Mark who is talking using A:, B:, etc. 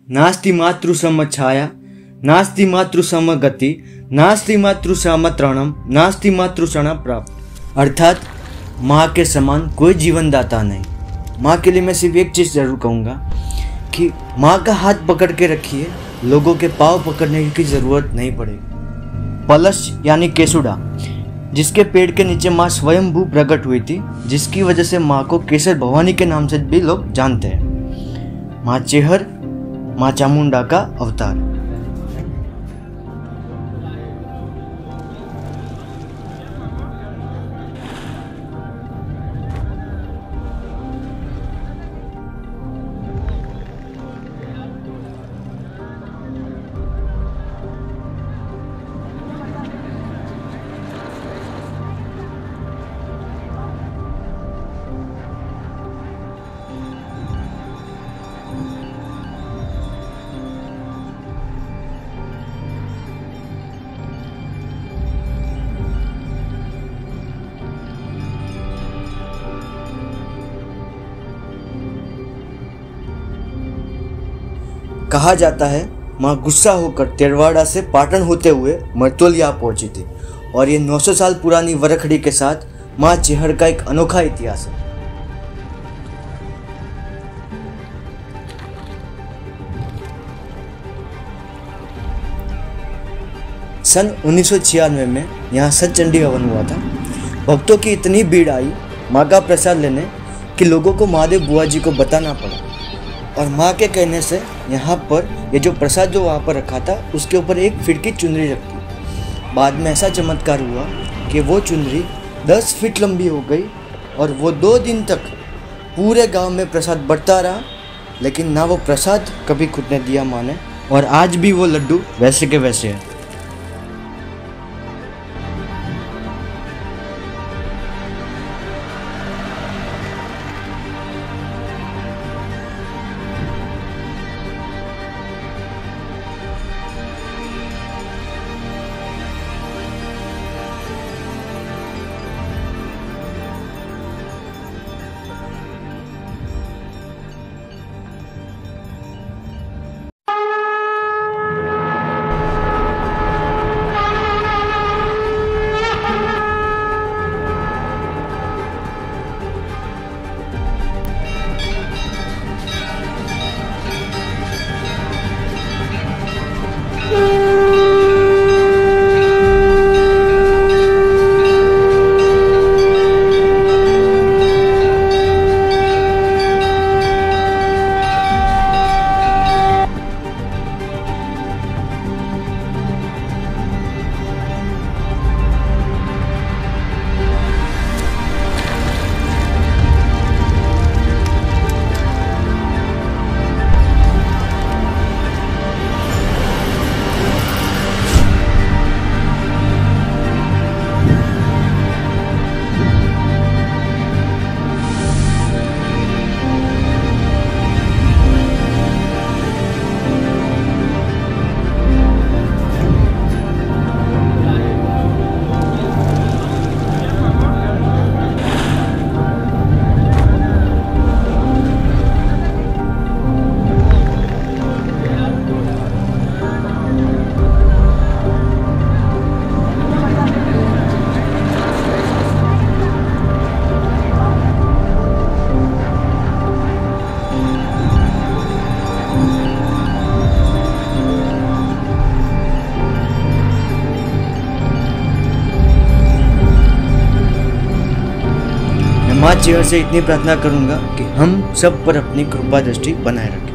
A: नास्ति मातृ सम छाया, नास्ति मातृ सम गति, नास्ति मातृ सम तृणम, नास्ति मातृ क्षण प्राप्त। अर्थात माँ के समान कोई जीवनदाता नहीं। माँ के लिए मैं सिर्फ एक चीज़ ज़रूर कहूँगा कि माँ का हाथ पकड़ के रखिए, लोगों के पाँव पकड़ने की ज़रूरत नहीं पड़ेगी। पलश यानी केसुड़ा, जिसके पेड़ के नीचे माँ स्वयंभू प्रकट हुई थी, जिसकी वजह से माँ को केसर भवानी के नाम से भी लोग जानते हैं। माँ चेहर माँ चामुंडा का अवतार। कहा जाता है माँ गुस्सा होकर तेरवाड़ा से पाटन होते हुए मरतोलिया पहुंची थी और ये 900 साल पुरानी वरखड़ी के साथ माँ चेहर का एक अनोखा इतिहास है। सन 1996 में यहाँ सतचंडी हवन हुआ था। भक्तों की इतनी भीड़ आई माँ का प्रसाद लेने कि लोगों को महादेव बुआ जी को बताना पड़ा, और माँ के कहने से यहाँ पर ये जो प्रसाद जो वहाँ पर रखा था उसके ऊपर 1 फीट की चुनरी रखी। बाद में ऐसा चमत्कार हुआ कि वो चुनरी 10 फीट लंबी हो गई और वो 2 दिन तक पूरे गांव में प्रसाद बढ़ता रहा, लेकिन ना वो प्रसाद कभी खुद दिया माँ ने, और आज भी वो लड्डू वैसे के वैसे हैं। माँ चेहर से इतनी प्रार्थना करूंगा कि हम सब पर अपनी कृपा दृष्टि बनाए रखें।